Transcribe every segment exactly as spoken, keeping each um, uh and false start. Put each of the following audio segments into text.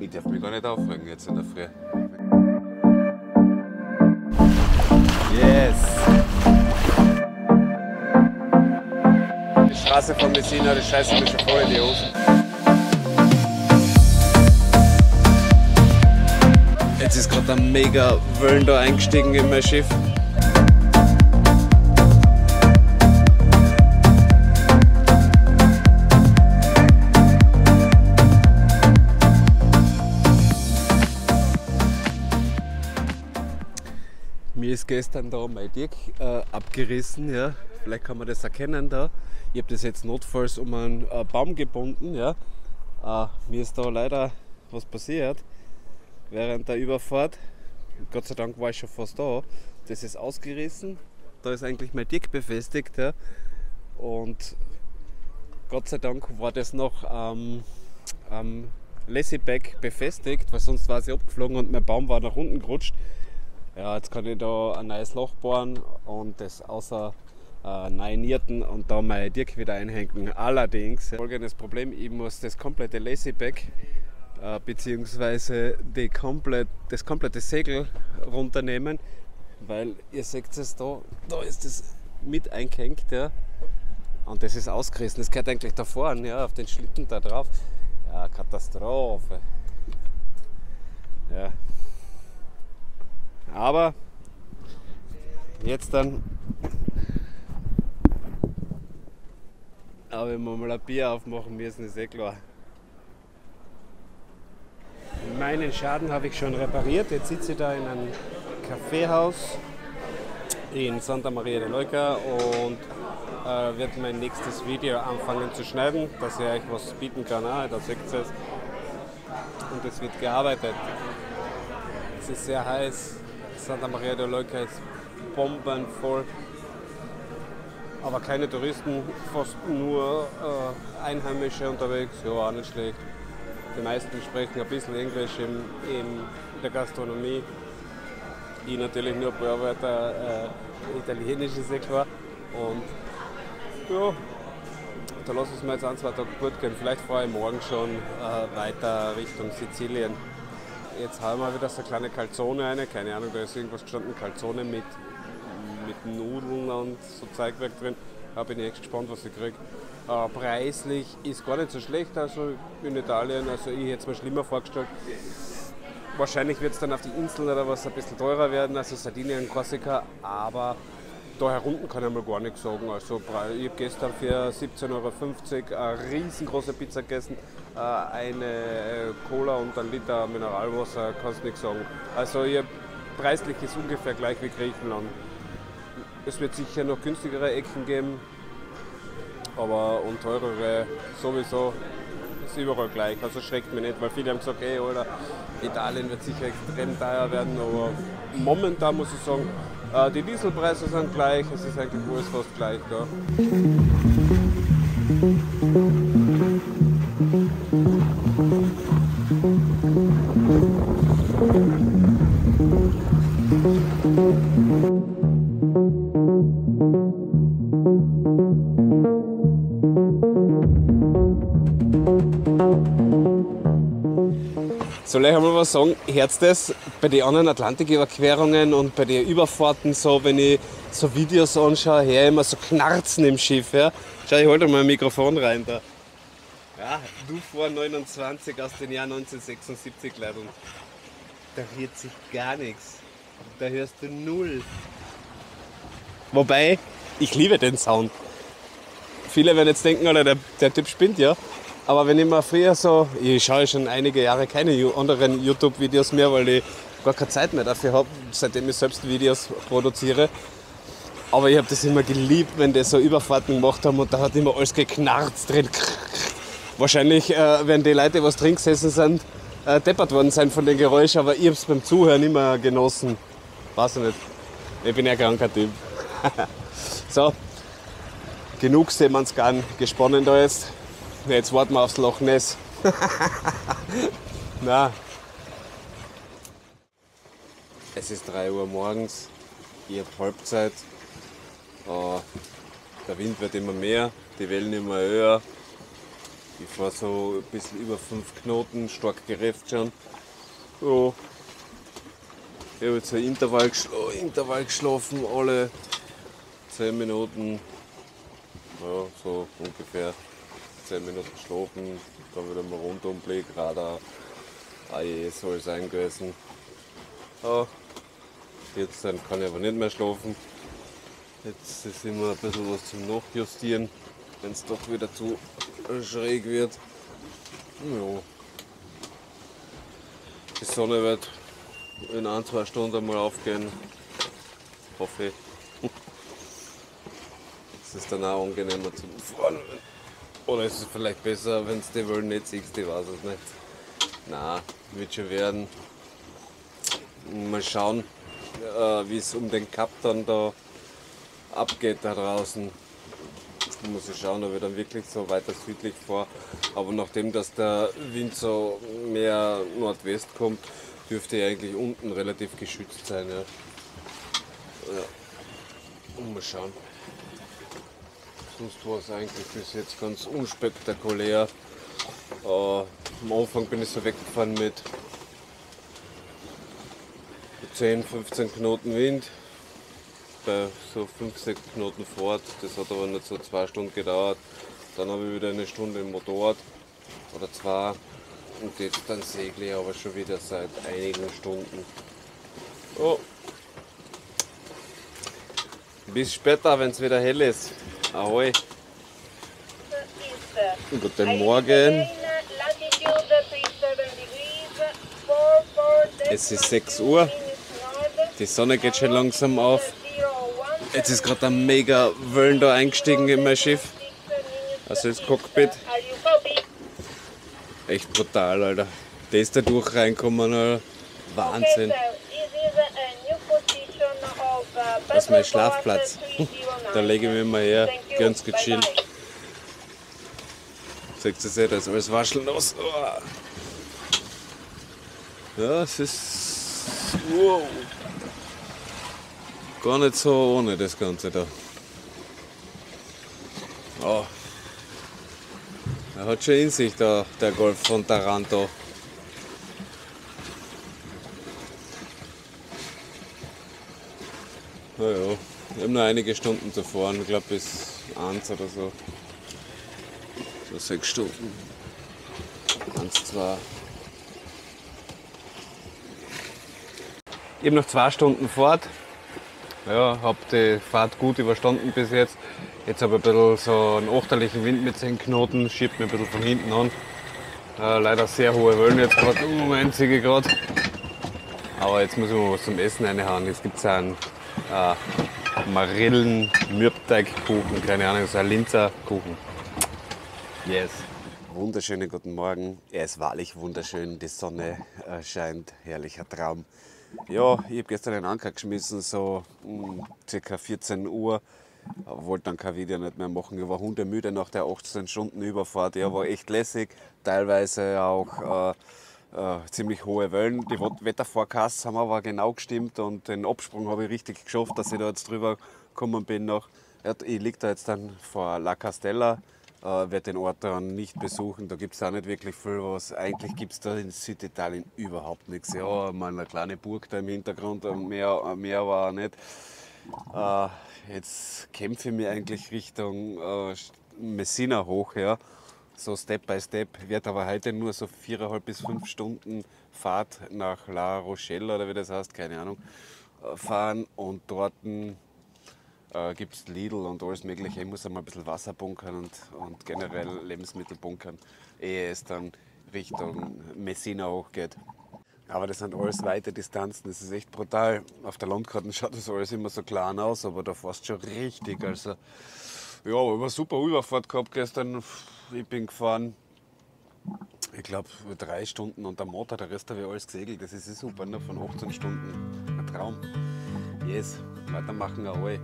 Ich darf mich gar nicht aufregen jetzt in der Früh. Yes! Die Straße von Messina, die scheiße mir schon voll in die Hosen. Jetzt ist gerade ein mega Wellen da eingestiegen in mein Schiff. Mir ist gestern da mein Deck äh, abgerissen, ja. Vielleicht kann man das erkennen da. Ich habe das jetzt notfalls um einen äh, Baum gebunden, ja. Äh, mir ist da leider was passiert während der Überfahrt. Gott sei Dank war ich schon fast da. Das ist ausgerissen. Da ist eigentlich mein Deck befestigt, ja. Und Gott sei Dank war das noch am ähm, ähm, Lazyback befestigt, weil sonst war sie abgeflogen und mein Baum war nach unten gerutscht. Ja, jetzt kann ich da ein neues Loch bohren und das außer äh, Nierten und da mein Dirk wieder einhängen. Allerdings, folgendes Problem, ich muss das komplette Lazyback äh, bzw. die komplett, das komplette Segel runternehmen, weil ihr seht es da, da ist das mit eingehängt, ja, und das ist ausgerissen. Das gehört eigentlich da vorne, ja, auf den Schlitten da drauf. Ja, Katastrophe. Ja. Aber jetzt dann aber wenn wir mal ein Bier aufmachen müssen, ist eh klar. Meinen Schaden habe ich schon repariert. Jetzt sitze ich da in einem Kaffeehaus in Santa Maria de Leuca und äh, werde mein nächstes Video anfangen zu schneiden, dass ich euch was bieten kann. Ah, da seht ihr es. Und es wird gearbeitet. Es ist sehr heiß. Santa Maria de Leuca ist bombenvoll, aber keine Touristen, fast nur äh, Einheimische unterwegs, ja, auch nicht schlecht. Die meisten sprechen ein bisschen Englisch in, in der Gastronomie, ich natürlich nur bearbeite äh, Italienisch, ist ja klar. Und ja, da lasse ich es mir jetzt ein, zwei Tage gut gehen, vielleicht fahre ich morgen schon äh, weiter Richtung Sizilien. Jetzt haben wir wieder so eine kleine Calzone rein, keine Ahnung, da ist irgendwas gestanden, Calzone mit, mit Nudeln und so Zeigwerk drin. Da bin ich echt gespannt, was ich kriege. Äh, preislich ist gar nicht so schlecht, also in Italien, also ich hätte es mir schlimmer vorgestellt. Wahrscheinlich wird es dann auf die Inseln oder was ein bisschen teurer werden, also Sardinien, Korsika, aber da herunten kann ich mal gar nichts sagen. Also, ich habe gestern für siebzehn Euro fünfzig eine riesengroße Pizza gegessen, eine Cola und ein Liter Mineralwasser, kannst nichts sagen. Also ich hab, preislich ist ungefähr gleich wie Griechenland. Es wird sicher noch günstigere Ecken geben, aber und teurere sowieso, ist überall gleich. Also schreckt mich nicht, weil viele haben gesagt, ey, Alter, Italien wird sicher extrem teuer werden, aber momentan muss ich sagen, die Dieselpreise sind gleich, es ist eigentlich alles fast gleich da. Soll ich einmal was sagen? Hört das bei den anderen Atlantiküberquerungen und bei den Überfahrten so, wenn ich so Videos anschaue, her immer so Knarzen im Schiff. Ja? Schau, ich halte mal ein Mikrofon rein da. Ja, du vor neunundzwanzig aus dem Jahr neunzehnhundertsechsundsiebzig, Leute. Da hört sich gar nichts. Da hörst du null. Wobei, ich liebe den Sound. Viele werden jetzt denken, Alter, der, der Typ spinnt ja. Aber wenn ich mir früher so, ich schaue schon einige Jahre keine anderen YouTube-Videos mehr, weil ich gar keine Zeit mehr dafür habe, seitdem ich selbst Videos produziere. Aber ich habe das immer geliebt, wenn die so Überfahrten gemacht haben und da hat immer alles geknarzt drin. Wahrscheinlich äh, werden die Leute, die was drin gesessen sind, äh, deppert worden sein von den Geräuschen, aber ich habe es beim Zuhören immer genossen. Weiß ich nicht. Ich bin ja ein kranker Typ. So, genug Seemannsgarn gesponnen da jetzt. Jetzt warten wir aufs Loch Ness. Na. Es ist drei Uhr morgens, ich habe Halbzeit. Uh, der Wind wird immer mehr, die Wellen immer höher. Ich fahre so ein bisschen über fünf Knoten, stark gerefft schon. Ja. Ich habe jetzt ein Intervall, geschl Intervall geschlafen, alle zehn Minuten. Ja, so ungefähr zehn Minuten geschlafen. Dann wieder mal runter und Blick, Radar. Ah je, soll es sein gewesen. Ja. Jetzt dann kann ich aber nicht mehr schlafen. Jetzt ist immer ein bisschen was zum Nachjustieren, wenn es doch wieder zu schräg wird. Ja. Die Sonne wird in ein, zwei Stunden mal aufgehen. Hoffe ich. Es ist dann auch angenehmer zum Fahren. Oder ist es vielleicht besser, wenn es die Wellen nicht siehst, ich weiß es nicht. Na, wird schon werden. Mal schauen, äh, wie es um den Kap dann da abgeht da draußen. Muss ich schauen, ob ich dann wirklich so weiter südlich fahre. Aber nachdem dass der Wind so mehr Nordwest kommt, dürfte ich eigentlich unten relativ geschützt sein. Ja. Ja. Und mal schauen. Sonst war es eigentlich bis jetzt ganz unspektakulär. Äh, am Anfang bin ich so weggefahren mit zehn, fünfzehn Knoten Wind. Bei so fünf, sechs Knoten Fahrt. Das hat aber nicht so zwei Stunden gedauert. Dann habe ich wieder eine Stunde im Motorrad oder zwei. Und jetzt dann segle ich aber schon wieder seit einigen Stunden. Oh. Bis später, wenn es wieder hell ist. Ahoi. Guten Morgen. Es ist sechs Uhr. Die Sonne geht schon langsam auf. Jetzt ist gerade ein mega Wellen da eingestiegen in mein Schiff. Also ins Cockpit. Echt brutal, Alter. Der ist da durch reinkommen, Alter. Wahnsinn. Das ist mein Schlafplatz. Da lege ich mich mal her, ganz gechillt. Seht ihr, das ist alles waschelnass. Oh. Ja, es ist wow. Gar nicht so ohne das Ganze da. Oh. Er hat schon in sich da, der Golf von Taranto. Naja, ich habe noch einige Stunden zu fahren, ich glaube bis eins oder so. So sechs Stunden. Eins, zwei. Ich habe noch zwei Stunden Fahrt. Ja, habe die Fahrt gut überstanden bis jetzt. Jetzt habe ich ein bisschen so einen achterlichen Wind mit zehn Knoten, schiebt mir ein bisschen von hinten an. Äh, leider sehr hohe Wellen jetzt gerade, um einzige Grad. Aber jetzt muss ich mal was zum Essen reinhauen. Jetzt gibt es einen äh, Marillen-Mürbteigkuchen, keine Ahnung, so ein Linzer Kuchen. Yes. Wunderschönen guten Morgen. Er ist wahrlich wunderschön, die Sonne äh, scheint, herrlicher Traum. Ja, ich habe gestern einen Anker geschmissen, so um ca. vierzehn Uhr. Wollte dann kein Video nicht mehr machen. Ich war hundemüde nach der achtzehn Stunden Überfahrt. Ja, war echt lässig. Teilweise auch äh, äh, ziemlich hohe Wellen. Die Wetterforecasts haben aber genau gestimmt und den Absprung habe ich richtig geschafft, dass ich da jetzt drüber gekommen bin. Noch. Ich liege da jetzt dann vor La Castella. Äh, werde den Ort dann nicht besuchen, da gibt es auch nicht wirklich viel was. Eigentlich gibt es da in Süditalien überhaupt nichts. Ja, mal eine kleine Burg da im Hintergrund, mehr, mehr war auch nicht. Äh, jetzt kämpfe ich mich eigentlich Richtung äh, Messina hoch, ja. So Step by Step. Ich werde aber heute nur so viereinhalb bis fünf Stunden Fahrt nach La Rochelle oder wie das heißt, keine Ahnung, fahren und dort Äh, gibt es Lidl und alles mögliche. Ich muss einmal ein bisschen Wasser bunkern und, und generell Lebensmittel bunkern, ehe es dann Richtung Messina hochgeht. Aber das sind alles weite Distanzen, das ist echt brutal. Auf der Landkarte schaut das alles immer so klein aus, aber da fährst du schon richtig. Also, ja, aber eine super Überfahrt gehabt gestern. Ich bin gefahren, ich glaube, drei Stunden und der Motor, der Rest habe ich alles gesegelt. Das ist super, ne? Von achtzehn Stunden. Ein Traum. Yes, weitermachen alle.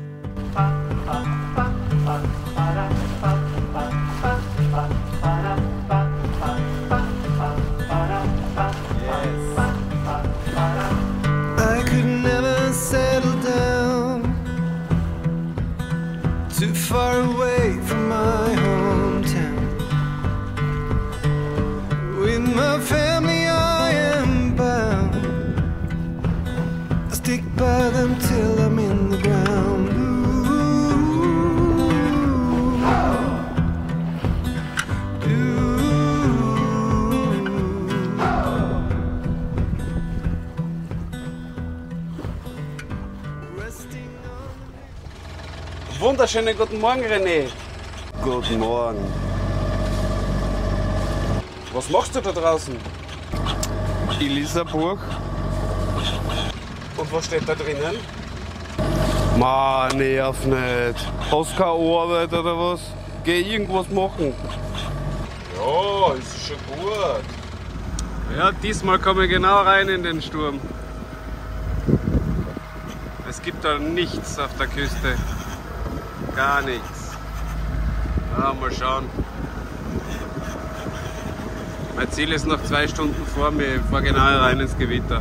I could never settle down too far away from my hometown. wunderschönen guten Morgen, René. Guten Morgen. Was machst du da draußen? Ich lese ein Buch. Und was steht da drinnen? Mann, nerv nicht. Hast keine Arbeit oder was? Geh irgendwas machen. Ja, ist schon gut. Ja, diesmal komme ich genau rein in den Sturm. Es gibt da nichts auf der Küste. Gar nichts. Ja, mal schauen. Mein Ziel ist noch zwei Stunden vor mir. Ich fahre genau rein ins Gewitter.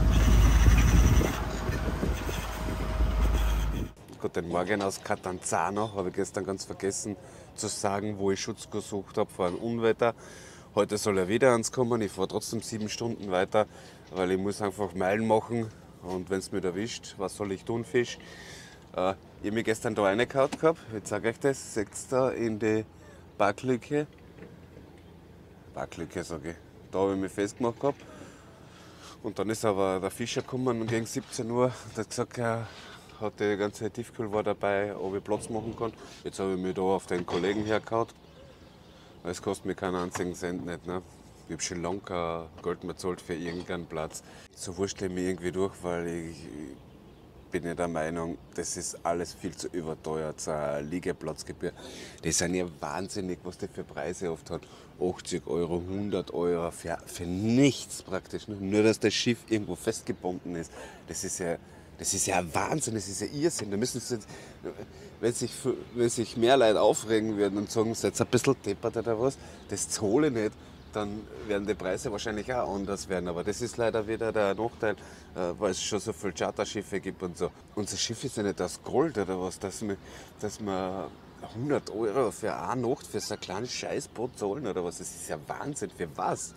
Guten Morgen aus Catanzaro. Habe ich gestern ganz vergessen zu sagen, wo ich Schutz gesucht habe vor einem Unwetter. Heute soll er wieder ans kommen. Ich fahre trotzdem sieben Stunden weiter, weil ich muss einfach Meilen machen. Und wenn es mich erwischt, was soll ich tun, Fisch? Äh, ich habe mich gestern da reingehauen gehabt. Ich zeige euch das. Seht ihr da in die Backlücke? Backlücke, sage ich. Da habe ich mich festgemacht gehabt. Und dann ist aber der Fischer gekommen gegen siebzehn Uhr und hat gesagt, er hat die ganze Tiefkühlware dabei, ob ich Platz machen kann. Jetzt habe ich mich da auf den Kollegen hergehauen. Es kostet mir keinen einzigen Cent nicht. Ne? Ich habe schon lange kein Geld mehr gezahlt für irgendeinen Platz. So wurschtle ich mich irgendwie durch, weil ich, ich bin ja der Meinung, das ist alles viel zu überteuert, so eine Liegeplatzgebühr. Die sind ja wahnsinnig, was die für Preise oft hat. achtzig Euro, hundert Euro für, für nichts praktisch. Ne? Nur, dass das Schiff irgendwo festgebunden ist. Das ist ja, das ist ja Wahnsinn, das ist ja Irrsinn. Da müssen sie, wenn sich, wenn sich mehr Leute aufregen würden und sagen, seid ihr ein bisschen deppert oder was, das zahle ich nicht, dann werden die Preise wahrscheinlich auch anders werden. Aber das ist leider wieder der Nachteil, weil es schon so viele Charterschiffe gibt und so. Unser Schiff ist ja nicht aus Gold oder was, dass wir, dass wir hundert Euro für eine Nacht für so ein kleines Scheißboot zahlen oder was. Das ist ja Wahnsinn. Für was?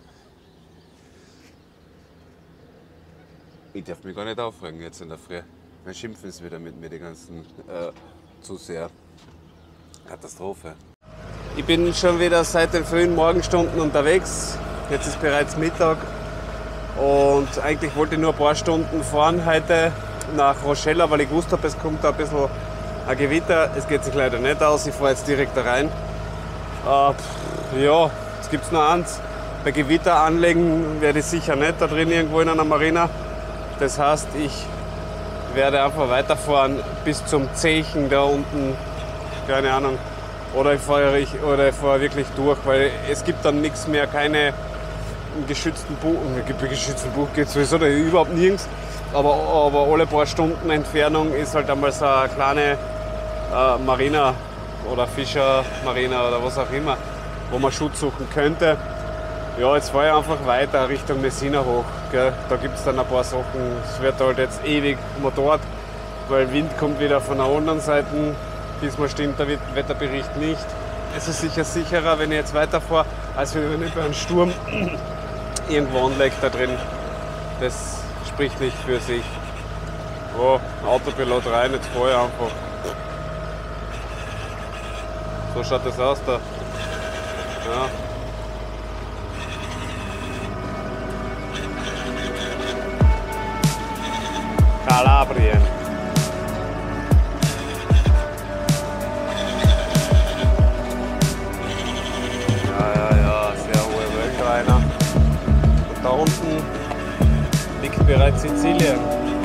Ich darf mich gar nicht aufregen jetzt in der Früh. Dann schimpfen sie wieder mit mir, die ganzen äh, Zuseher. Katastrophe. Ich bin schon wieder seit den frühen Morgenstunden unterwegs. Jetzt ist bereits Mittag. Und eigentlich wollte ich nur ein paar Stunden fahren heute nach Rochelle, weil ich gewusst habe, es kommt da ein bisschen ein Gewitter. Es geht sich leider nicht aus. Ich fahre jetzt direkt da rein. Äh, pff, ja, es gibt nur eins. Bei Gewitter anlegen werde ich sicher nicht da drin irgendwo in einer Marina. Das heißt, ich werde einfach weiterfahren bis zum Zechen da unten, keine Ahnung. Oder ich fahre ich, oder ich fahre wirklich durch, weil es gibt dann nichts mehr, keine geschützten Buch. Geschützten Buch geht sowieso da überhaupt nirgends. Aber, aber alle paar Stunden Entfernung ist halt einmal so eine kleine äh, Marina oder Fischer-Marina oder was auch immer, wo man Schutz suchen könnte. Ja, jetzt fahre ich einfach weiter Richtung Messina hoch. Gell. Da gibt es dann ein paar Sachen. Es wird halt jetzt ewig Motorrad, weil Wind kommt wieder von der anderen Seite. Diesmal stimmt der Wetterbericht nicht. Es ist sicher sicherer, wenn ich jetzt weiterfahre, als wenn ich bei einem Sturm irgendwo anlege da drin. Das spricht nicht für sich. Oh, Autopilot rein, jetzt fahre ich einfach. So schaut das aus da. Ja. Kalabrien. Ja, ja, ja, sehr hohe Wölker. Und da unten liegt bereits Sizilien.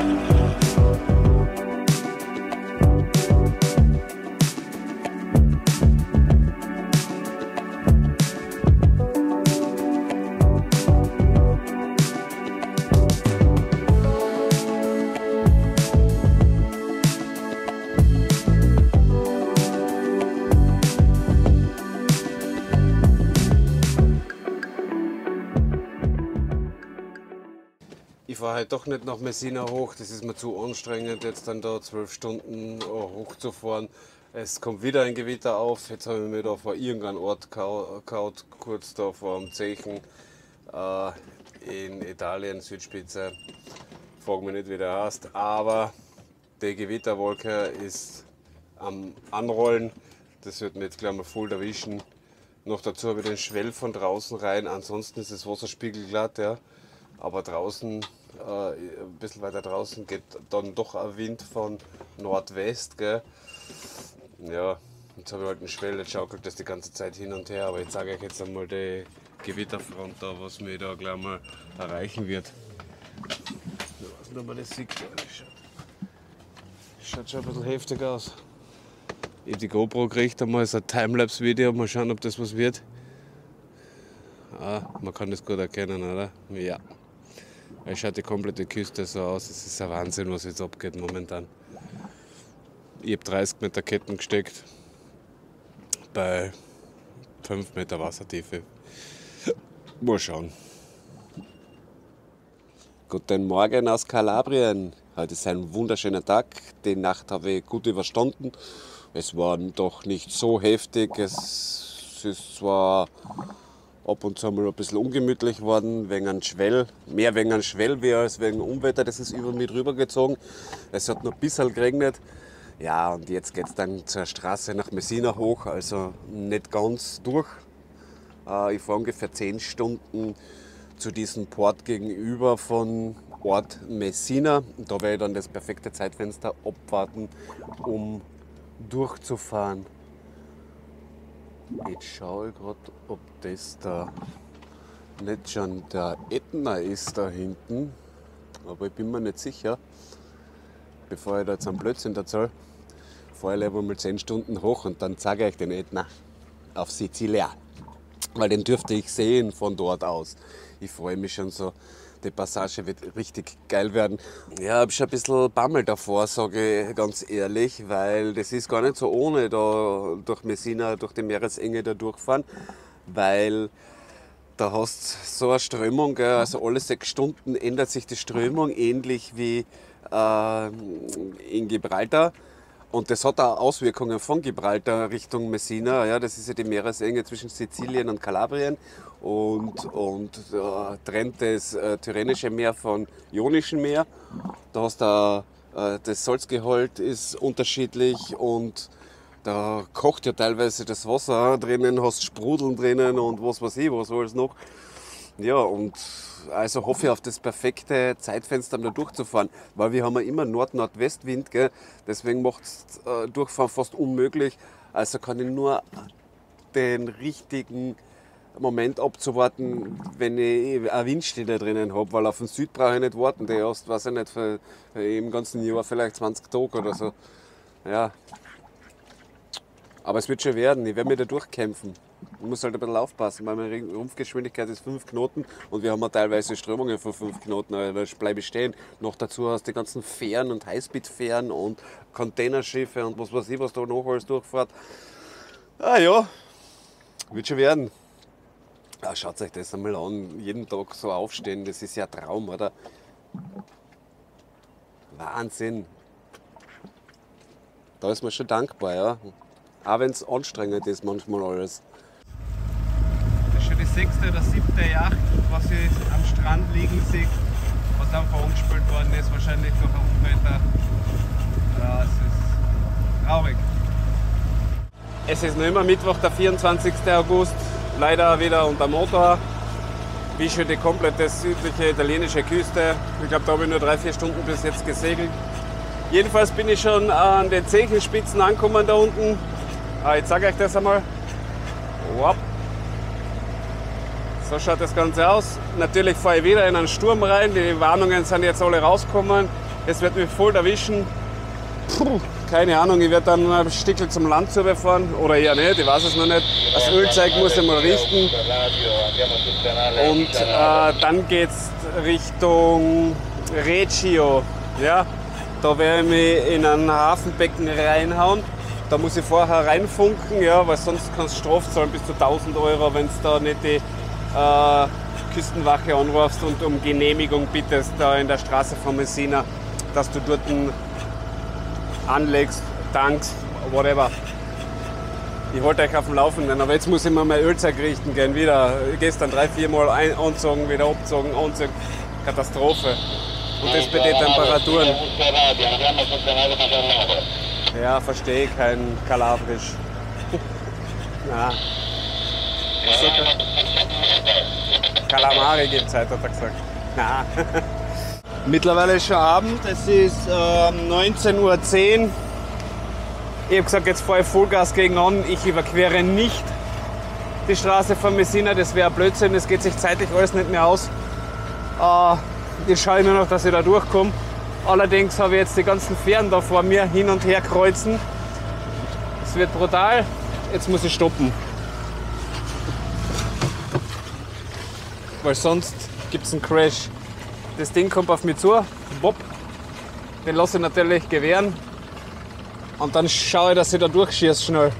Ich fahre halt doch nicht nach Messina hoch, das ist mir zu anstrengend, jetzt dann da zwölf Stunden hochzufahren. Es kommt wieder ein Gewitter auf, jetzt habe ich mich da vor irgendeinem Ort gehaut, kurz da vor dem Zechen äh, in Italien, Südspitze. Frag mich nicht, wie der heißt, aber die Gewitterwolke ist am Anrollen, das wird mir jetzt gleich mal voll erwischen. Noch dazu habe ich den Schwell von draußen rein, ansonsten ist das Wasser spiegelglatt, ja. Aber draußen, äh, ein bisschen weiter draußen, geht dann doch ein Wind von Nordwest. Gell. Ja, jetzt habe ich halt einen Schwell, jetzt schaukelt das die ganze Zeit hin und her, aber ich zeige euch jetzt einmal die Gewitterfront da, was mich da gleich mal erreichen wird. Ich weiß nicht, ob man das sieht. Schaut schon ein bisschen heftig aus. Ich habe die GoPro gekriegt, einmal so ein Timelapse-Video, mal schauen, ob das was wird. Ah, man kann das gut erkennen, oder? Ja. Es schaut die komplette Küste so aus, es ist ein Wahnsinn, was jetzt abgeht momentan. Ich habe dreißig Meter Ketten gesteckt, bei fünf Meter Wassertiefe. Mal schauen. Guten Morgen aus Kalabrien. Heute ist ein wunderschöner Tag. Die Nacht habe ich gut überstanden. Es war doch nicht so heftig. Es ist zwar ab und zu mal ein bisschen ungemütlich geworden, wegen einem Schwell. Mehr wegen einem Schwell wie als wegen Unwetter. Das ist über mich drüber gezogen. Es hat noch ein bisschen geregnet. Ja, und jetzt geht es dann zur Straße nach Messina hoch. Also nicht ganz durch. Ich fahre ungefähr zehn Stunden zu diesem Port gegenüber von Ort Messina. Da werde ich dann das perfekte Zeitfenster abwarten, um durchzufahren. Jetzt schaue ich gerade, ob das da nicht schon der Ätna ist da hinten. Aber ich bin mir nicht sicher. Bevor ich da jetzt einen Blödsinn erzähle, fahre ich lieber mal zehn Stunden hoch und dann zeige ich den Ätna auf Sizilien. Weil den dürfte ich sehen von dort aus. Ich freue mich schon so. Die Passage wird richtig geil werden. Ja, ich habe schon ein bisschen Bammel davor, sage ich ganz ehrlich, weil das ist gar nicht so ohne da durch Messina, durch die Meeresenge da durchfahren, weil da hast so eine Strömung, gell? Also alle sechs Stunden ändert sich die Strömung, ähnlich wie äh, in Gibraltar. Und das hat auch Auswirkungen von Gibraltar Richtung Messina. Ja, das ist ja die Meeresenge zwischen Sizilien und Kalabrien und, und äh, trennt das äh, Tyrrhenische Meer vom Ionischen Meer. Da hast du äh, das Salzgehalt ist unterschiedlich und da kocht ja teilweise das Wasser drinnen, hast Sprudeln drinnen und was weiß ich, was alles noch. Ja, und also hoffe ich auf das perfekte Zeitfenster, um da durchzufahren, weil wir haben ja immer Nord-Nordwestwind, gell? Deswegen macht es äh, Durchfahren fast unmöglich. Also kann ich nur den richtigen Moment abzuwarten, wenn ich eine Windstille drinnen habe, weil auf den Süd brauche ich nicht warten, der hast, weiß ich nicht, für, für im ganzen Jahr vielleicht zwanzig Tage oder so. Ja. Aber es wird schon werden, ich werde mich da durchkämpfen. Ich muss halt ein bisschen aufpassen, weil meine Rumpfgeschwindigkeit ist fünf Knoten und wir haben ja teilweise Strömungen von fünf Knoten, aber da bleibe ich stehen. Noch dazu hast du die ganzen Fähren und Highspeed-Fähren und Containerschiffe und was weiß ich, was da noch alles durchfährt. Ah ja, wird schon werden. Ja, schaut euch das einmal an, jeden Tag so aufstehen, das ist ja ein Traum, oder? Wahnsinn. Da ist man schon dankbar, ja. Auch wenn es anstrengend ist manchmal alles. Das ist schon die sechste oder siebte Yacht, was ich am Strand liegen sehe, was einfach umgespült worden ist, wahrscheinlich durch ein Unwetter. Ja, es ist traurig. Es ist noch immer Mittwoch, der vierundzwanzigste August, leider wieder unter Motor. Wie schon die komplette südliche italienische Küste. Ich glaube, da habe ich nur drei, vier Stunden bis jetzt gesegelt. Jedenfalls bin ich schon an den Zechenspitzen angekommen da unten. Ich zeige euch das einmal. Wow. So schaut das Ganze aus. Natürlich fahre ich wieder in einen Sturm rein. Die Warnungen sind jetzt alle rausgekommen. Es wird mich voll erwischen. Puh, keine Ahnung, ich werde dann ein Stückchen zum Land zu fahren. Oder eher nicht, ich weiß es noch nicht. Das Ölzeug muss ich mal richten. Und äh, dann geht es Richtung Reggio. Ja, da werde ich mich in ein Hafenbecken reinhauen. Da muss ich vorher reinfunken, ja, weil sonst kannst du Strafe zahlen bis zu tausend Euro, wenn du da nicht die äh, Küstenwache anrufst und um Genehmigung bittest da in der Straße von Messina, dass du dort anlegst, tankst, whatever. Ich halte euch auf dem Laufenden, aber jetzt muss ich mir mein Ölzeug richten gehen, wieder. Gestern drei, vier Mal ein anzogen, wieder abzogen, anzogen. Katastrophe. Und das bei den Temperaturen. Ja, verstehe ich kein Kalabrisch. Ja. Kalamari gibt es heute, hat er gesagt. Na. Mittlerweile ist schon Abend, es ist ähm, neunzehn Uhr zehn. Ich habe gesagt, jetzt fahre ich Vollgas gegen an. Ich überquere nicht die Straße von Messina. Das wäre Blödsinn. Das geht sich zeitlich alles nicht mehr aus. Äh, jetzt schaue ich nur noch, dass ich da durchkomme. Allerdings habe ich jetzt die ganzen Fähren da vor mir hin und her kreuzen. Es wird brutal. Jetzt muss ich stoppen. Weil sonst gibt es einen Crash. Das Ding kommt auf mich zu. Bob. Den lasse ich natürlich gewähren. Und dann schaue ich, dass ich da durchschieße schnell.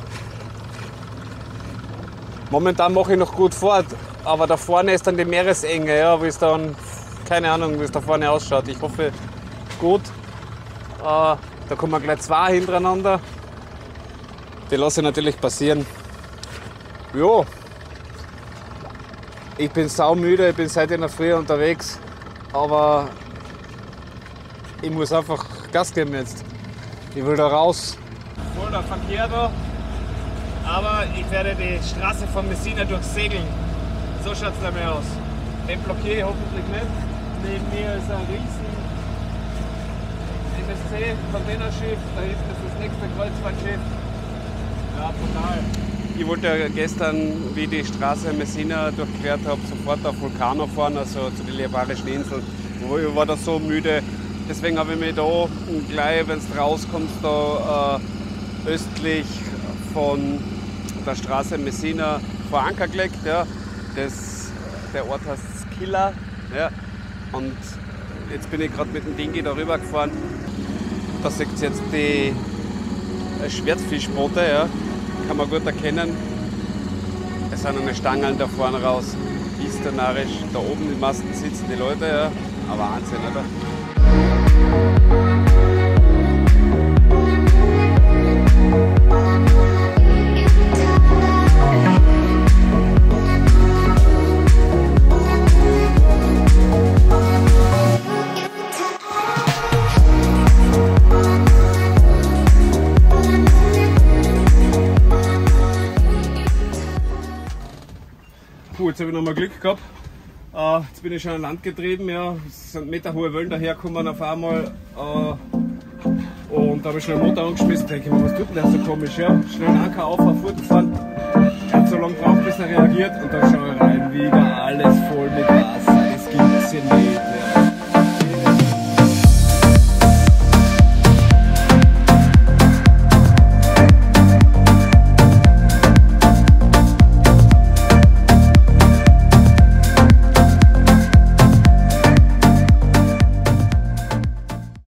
Momentan mache ich noch gut fort, aber da vorne ist dann die Meeresenge, ja, wie es dann, keine Ahnung, wie es da vorne ausschaut. Ich hoffe, gut. Äh, da kommen gleich zwei hintereinander. Die lasse ich natürlich passieren. Jo. Ich bin saumüde, ich bin seit in der Früh unterwegs, aber ich muss einfach Gas geben jetzt. Ich will da raus. Voller Verkehr da, aber ich werde die Straße von Messina durchsegeln. So schaut es nämlich aus. Den blockiere ich hoffentlich nicht. Neben mir ist ein riesen M S C-Containerschiff, da hinten ist das nächste Kreuzfahrtschiff. Ja, total. Ich wollte ja gestern, wie ich die Straße Messina durchquert habe, sofort auf Vulcano fahren, also zu den Liparischen Inseln. Ich war da so müde. Deswegen habe ich mich da gleich, wenn es rauskommt, da äh, östlich von der Straße Messina vor Anker gelegt. Ja. Das, der Ort heißt Skilla. Ja. Und jetzt bin ich gerade mit dem Dingi darüber gefahren. Da seht ihr jetzt die Schwertfischboote. Ja. Kann man gut erkennen. Es sind eine Stangen da vorne raus. Historisch. Da oben die Masten sitzen die Leute. Ja. Aber Wahnsinn, oder? Puh, jetzt habe ich nochmal Glück gehabt. Uh, jetzt bin ich schon an Land getrieben, ja. Es sind meterhohe Wellen daherkommen auf einmal. Uh, und da habe ich schnell den Motor angeschmissen. Denke ich mir, was tut denn der so komisch? Ja? Schnell einen Anker auf, auf Furt gefahren. Er hat so lange gebraucht, bis er reagiert. Und dann schaue ich rein, wie